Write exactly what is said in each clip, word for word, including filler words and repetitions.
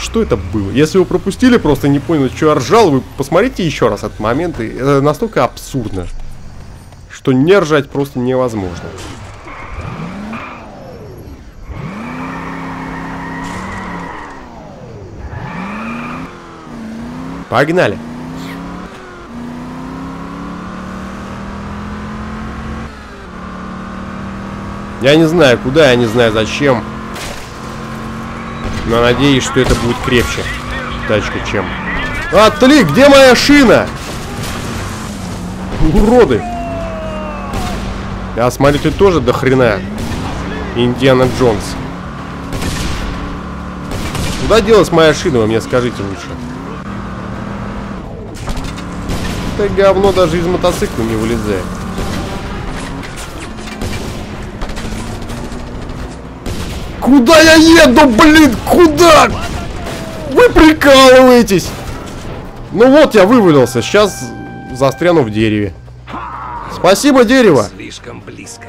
Что это было? Если вы пропустили, просто не поняли, что я ржал, вы посмотрите еще раз этот момент. И это настолько абсурдно, что не ржать просто невозможно. Погнали. Я не знаю куда, я не знаю зачем. Но надеюсь, что это будет крепче тачка, чем... Отли, где моя шина? Уроды. Я смотрю, ты тоже до хрена Индиана Джонс. Куда делась моя шина, вы мне скажите лучше. Это говно даже из мотоцикла не вылезает. Куда я еду, блин? Куда? Вы прикалываетесь? Ну вот я вывалился. Сейчас застряну в дереве. Спасибо, дерево. Слишком близко.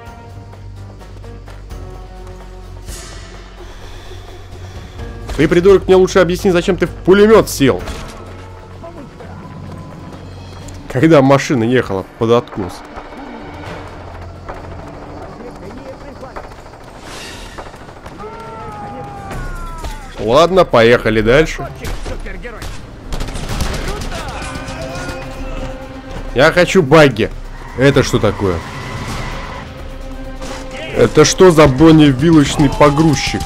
Ты, придурок, мне лучше объясни, зачем ты в пулемет сел. Когда машина ехала под откос. Ладно, поехали дальше. Я хочу багги. Это что такое? Это что за броневилочный погрузчик?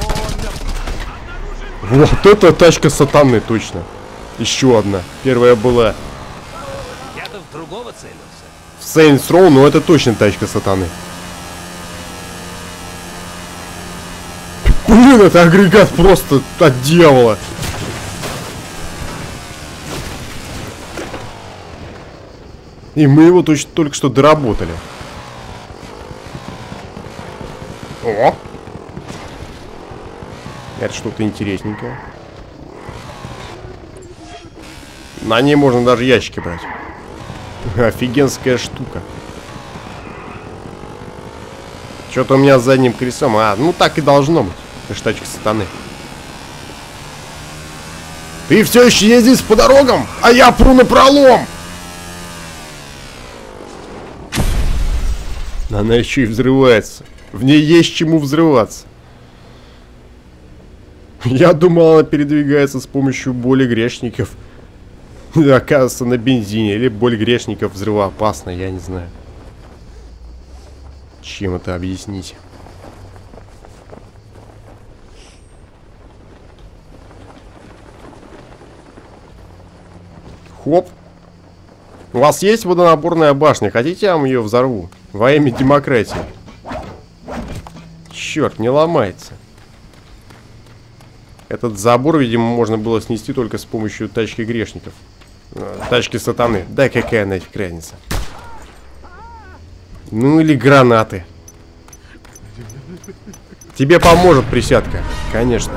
Вот это тачка сатаны, точно. Еще одна. Первая была Я-то в другого целился. в Saints Row, но это точно тачка сатаны. Блин, это агрегат просто от дьявола. И мы его точно только что доработали. О! Это что-то интересненькое. На ней можно даже ящики брать. Офигенская штука. Что-то у меня с задним колесом. А, ну так и должно быть. Это ж тачка сатаны. Ты все еще ездишь по дорогам, а я пру на пролом. Она еще и взрывается. В ней есть чему взрываться. Я думал, она передвигается с помощью боли грешников. Оказывается, на бензине. Или боль грешников взрывоопасна, я не знаю. Чем это объяснить? Хоп. У вас есть водонапорная башня? Хотите, я вам ее взорву? Во имя демократии. Черт, не ломается. Этот забор, видимо, можно было снести только с помощью тачки грешников. Тачки сатаны. Да какая нафиг разница. Ну или гранаты. Тебе поможет присядка. Конечно.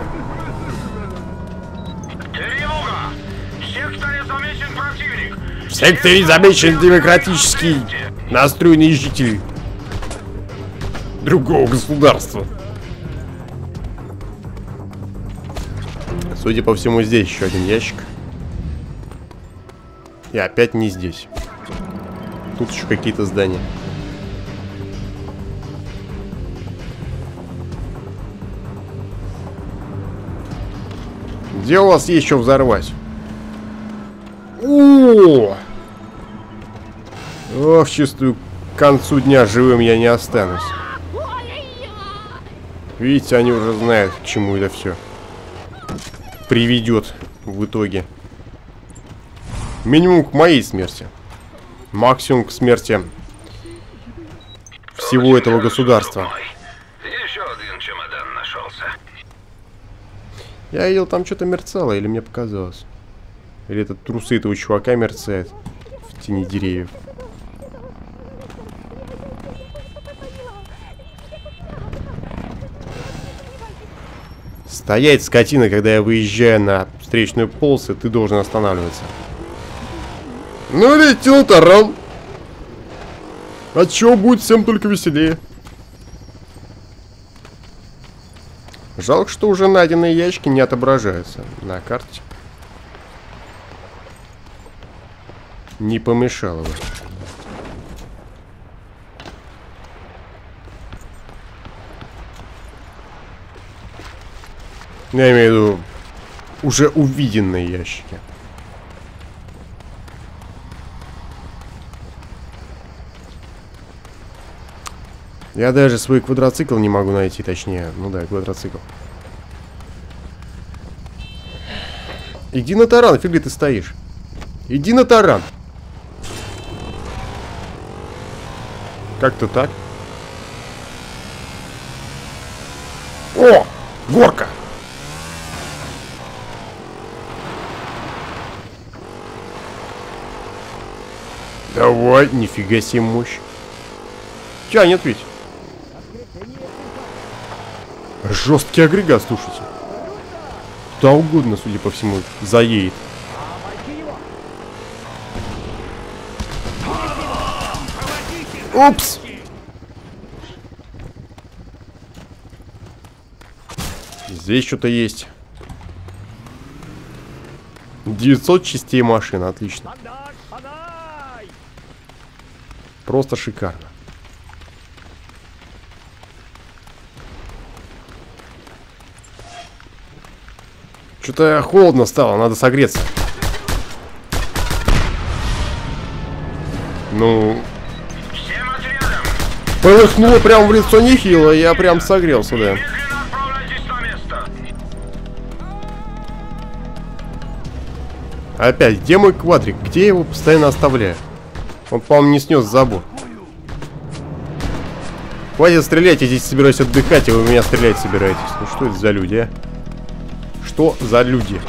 В секторе замечен демократический настроенный житель другого государства. Судя по всему, здесь еще один ящик. И опять не здесь. Тут еще какие-то здания. Где у вас есть еще взорвать? О! Ох, чувствую, к концу дня живым я не останусь. Видите, они уже знают, к чему это все приведет в итоге. Минимум к моей смерти. Максимум к смерти всего этого государства. Еще один чемодан нашелся. Я видел, там что-то мерцало, или мне показалось. Или это трусы этого чувака мерцают в тени деревьев. Стоять, скотина, когда я выезжаю на встречную полосу, ты должен останавливаться. Ну или идти на таран. От чего будет всем только веселее. Жалко, что уже найденные ящики не отображаются на карте. Не помешало бы. Я имею в виду уже увиденные ящики. Я даже свой квадроцикл не могу найти, точнее. Ну да, квадроцикл. Иди на таран, фиг ли ты стоишь? Иди на таран. Как-то так. О! Горка! Давай, нифига себе мощь. Тянет ведь. Жесткий агрегат, слушайте. Куда угодно, судя по всему, заедет. Упс! Здесь что-то есть. девятьсот частей машины, отлично. Просто шикарно. Что-то холодно стало, надо согреться. Ну... Полыхнуло прям в лицо нехило, я прям согрелся, да. Опять, где мой квадрик? Где я его постоянно оставляю? Он, по-моему, не снес забор. Хватит стрелять, я здесь собираюсь отдыхать, и вы меня стрелять собираетесь. Ну что это за люди, а? Что за люди?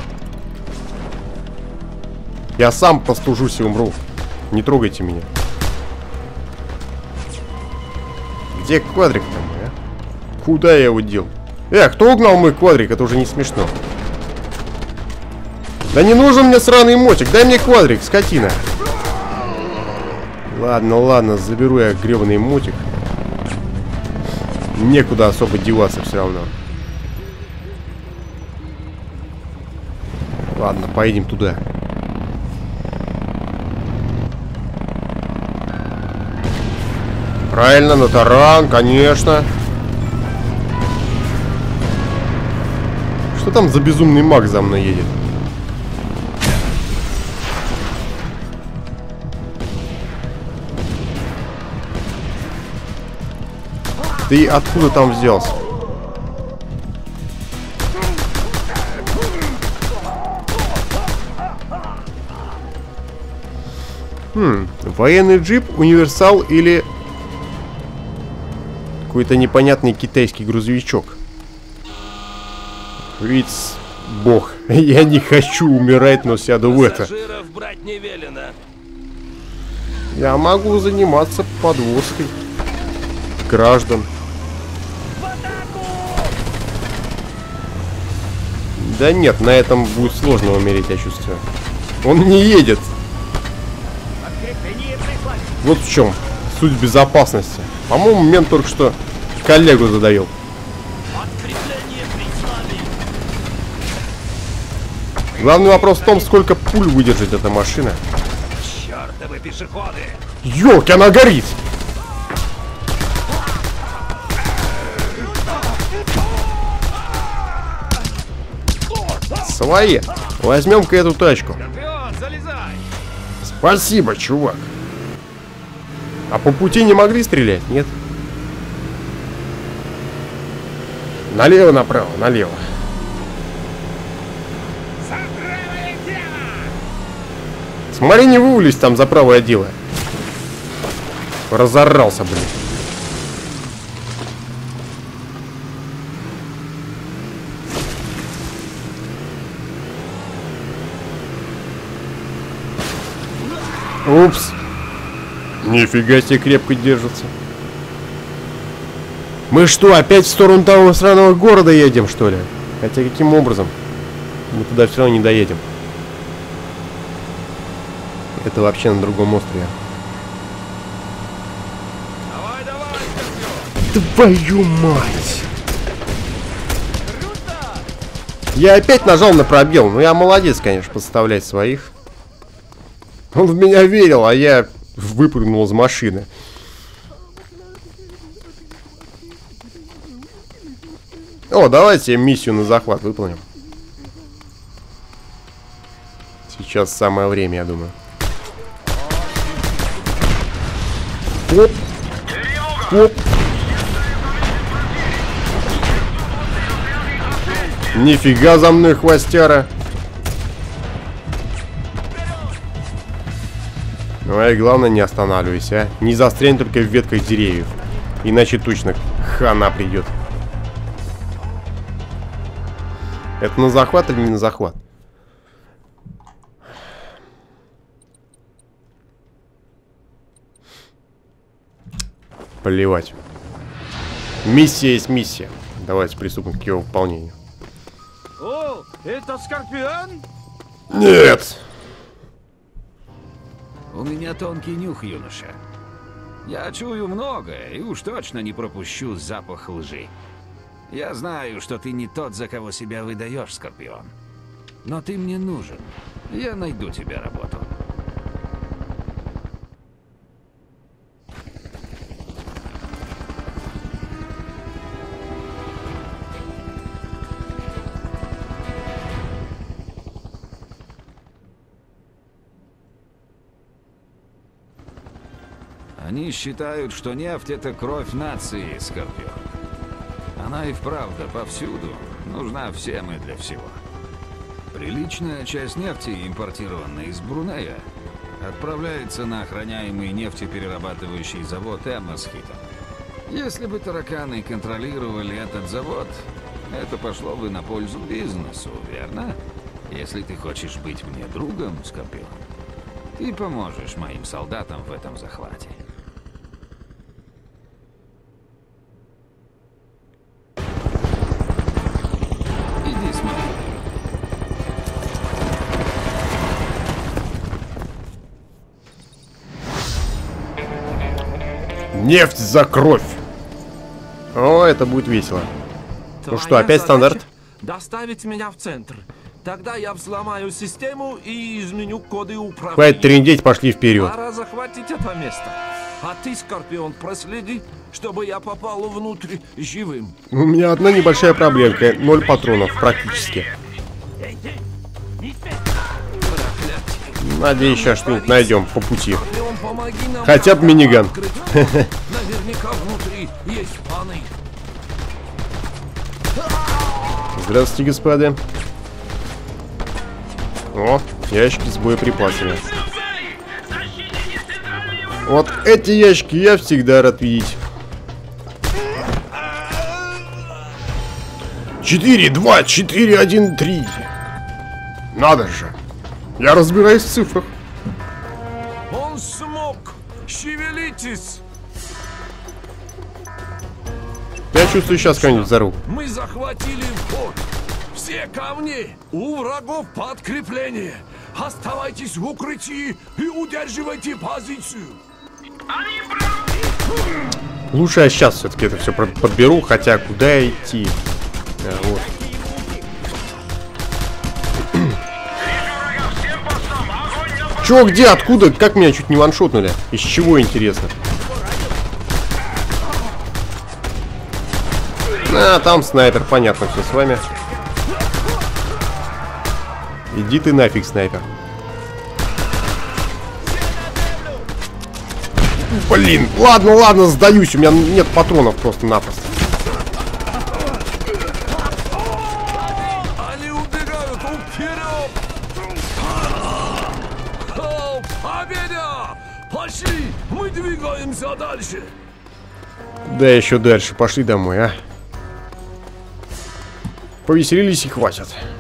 Я сам постужусь и умру. Не трогайте меня. Где квадрик там, а? Куда я его дел? Э, кто угнал мой квадрик? Это уже не смешно. Да не нужен мне сраный мотик. Дай мне квадрик, скотина. Ладно, ладно, заберу я гребаный мотик. Некуда особо деваться все равно. Ладно, поедем туда. Правильно, на таран, конечно. Что там за безумный маг за мной едет? Ты откуда там взялся? Хм, военный джип, универсал или какой-то непонятный китайский грузовичок. Ведь бог, я не хочу умирать, но сяду в это. Брать не велено. Я могу заниматься подвозкой граждан. Да нет, на этом будет сложно умереть, я чувствую. Он не едет. Вот в чем суть безопасности. По-моему, мент только что коллегу задавил. Главный вопрос в том, сколько пуль выдержит эта машина. Чёртовы пешеходы! Ёлки, она горит! Свои. Возьмем-ка эту тачку. Спасибо, чувак. А по пути не могли стрелять? Нет? Налево, направо, налево. Смотри, не вывалюсь там за правое дело. Разорался, блин. Упс. Нифига себе крепко держится. Мы что, опять в сторону того сраного города едем, что ли? Хотя каким образом? Мы туда все равно не доедем. Это вообще на другом острове. Давай, давай, Твою мать! Я опять нажал на пробел. Ну, я молодец, конечно, подставлять своих. Он в меня верил, а я выпрыгнул из машины. О, давайте миссию на захват выполним. Сейчас самое время, я думаю. Оп. Оп. Нифига за мной, хвостяра. Ну и главное, не останавливайся, а. Не застрянь только в ветках деревьев. Иначе точно хана придет. Это на захват или не на захват? Плевать. Миссия есть миссия. Давайте приступим к его выполнению. О, это Скорпион? Нет! У меня тонкий нюх, юноша. Я чую многое и уж точно не пропущу запах лжи. Я знаю, что ты не тот, за кого себя выдаешь, Скорпион. Но ты мне нужен. Я найду тебе работу. Они считают, что нефть — это кровь нации, Скорпион. Она и вправду повсюду, нужна всем и для всего. Приличная часть нефти, импортированная из Брунея, отправляется на охраняемый нефтеперерабатывающий завод Эммерсхита. Если бы тараканы контролировали этот завод, это пошло бы на пользу бизнесу, верно? Если ты хочешь быть мне другом, Скорпион, ты поможешь моим солдатам в этом захвате. Иди смотри. Нефть за кровь. О, это будет весело. Ну что, опять стандарт? Доставить меня в центр. Тогда я взломаю систему и изменю коды управления. Хватит трындеть, пошли вперед. Пора захватить это место. А ты, Скорпион, проследи, чтобы я попал внутрь живым. У меня одна небольшая проблемка. Ноль патронов, практически. Надеюсь, сейчас что-нибудь найдем по пути. Скорпион, помоги нам. Хотя бы миниган. Наверняка внутри есть паны. Здравствуйте, господа. О, ящики с боеприпасами. Вот эти ящики я всегда рад видеть. четыре, два, четыре, один, три. Надо же. Я разбираюсь в цифрах. Он смог. Шевелитесь. Я чувствую, сейчас кого-нибудь взорву. Мы захватили вход. Все ко мне. У врагов подкрепление. Оставайтесь в укрытии и удерживайте позицию. Лучше я сейчас все-таки это все подберу, хотя куда идти? А, вот. Чё, где, откуда? Как меня чуть не ваншотнули? Из чего, интересно? А, там снайпер, понятно все с вами. Иди ты нафиг, снайпер. Блин, ладно, ладно, сдаюсь, у меня нет патронов просто-напросто. Они убегают вперед. Победа! Пошли, мы двигаемся дальше. Да, еще дальше, пошли домой, а. Повеселились и хватит.